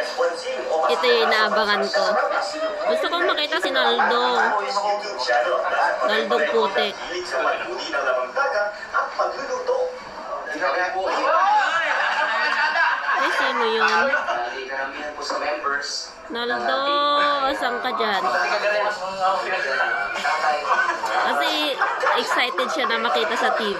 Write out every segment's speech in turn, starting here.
Ito yung inaabangan ko. Gusto kong makita si Naldo. Naldong puti. Ay, sino yun? Naldo, saan ka dyan? Kasi excited siya na makita sa TV.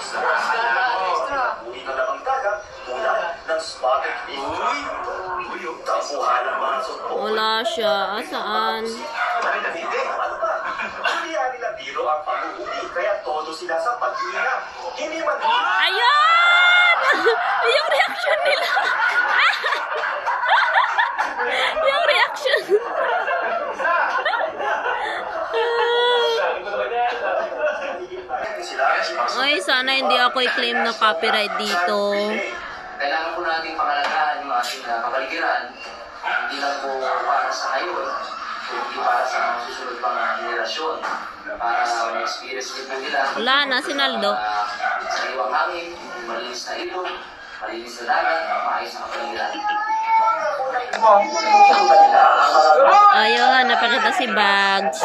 Wala siya. Saan? Ayun! Yung reaction nila. Yung reaction. Ay, sana hindi ako i-claim na copyright dito. Kailangan po natin pangalagaan yung ating kapaligiran. Hindi lang po para sa ngayon, hindi para sa mga susunod pang generasyon. Para ma-experience din po nila. Wala na, si Naldo. Sa iwang hangin, malinis na ilog, malinis na dagat, maayos na kapaligiran. Ayun, napakita si Bags.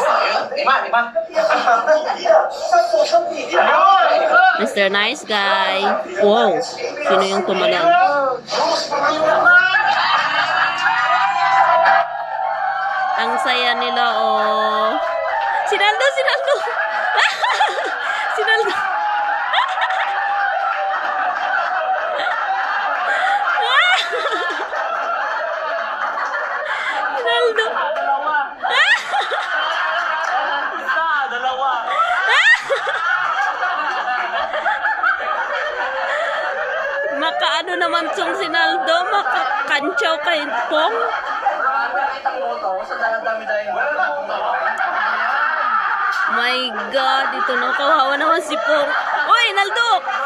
Mr. Nice Guy. Wow, sino yung tumalang? Ang saya nila, oh. Si Naldo, si Naldo. Si Naldo. Naldo. Makaano naman tong si Naldo, makakantsaw kay Pong. My God, ito no, kawawa naman si Pong. Uy, Naldo!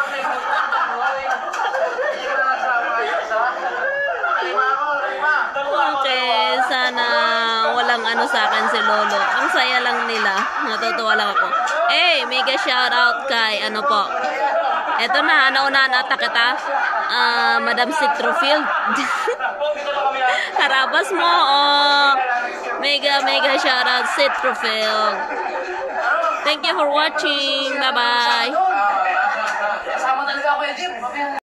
Okay, sana walang ano sa akin si Lolo. Ang saya lang nila. Natutuwa lang ako. Eh, mega shoutout kay ano po. Eto na, naunahan ata kita. Madam Citrofield. Harabas mo, oh. Mega shoutout Citrofield. Thank you for watching. Bye-bye.